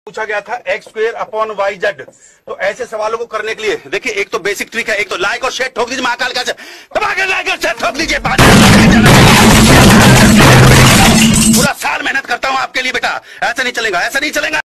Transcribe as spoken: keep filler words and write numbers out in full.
पूछा गया था X square upon Y Z. तो ऐसे सवालों को करने के लिए देखिए, एक तो बेसिक ट्रिक है, एक तो लाइक और शेयर ठोक दीजिए महाकाल का, दबा के लाइक और शेयर ठोक दीजिए। पूरा साल मेहनत करता हूं आपके लिए बेटा, ऐसा नहीं चलेगा, ऐसा नहीं चलेगा।